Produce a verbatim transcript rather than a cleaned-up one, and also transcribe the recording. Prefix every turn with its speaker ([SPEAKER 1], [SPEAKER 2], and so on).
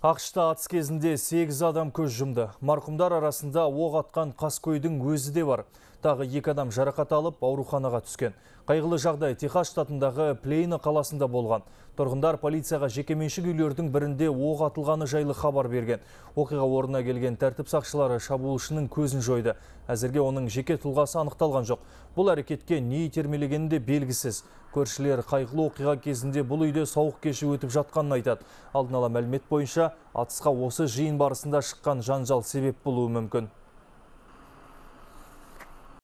[SPEAKER 1] Ақшта атыс кезінде сегіз адам көз жұмды. Марқұмдар арасында оқ атқан қаскөйдің өзі де бар. Тағы екі адам жарақат алып, ауруханаға түскен. Қайғылы жағдай Техас штатындағы Плейно қаласында болған. Тұрғындар полицияға жекеменшік үйлердің бірінде оқ атылғаны жайлы хабар берген. Оқиға орнына келген тәртіп сақшылары шабуылшының көзін жойды. Әзірге оның жеке тұлғасы анықталған жоқ. Бұл әрекетке не итермелегені де белгісіз. Көршілер қайғылы оқиға кезінде бұл үйде сауық кеші өтіп жатқанын айтады. Алдын ала мәлімет бойынша атысқа осы жиын барысында шыққан жанжал себеп болуы мүмкін.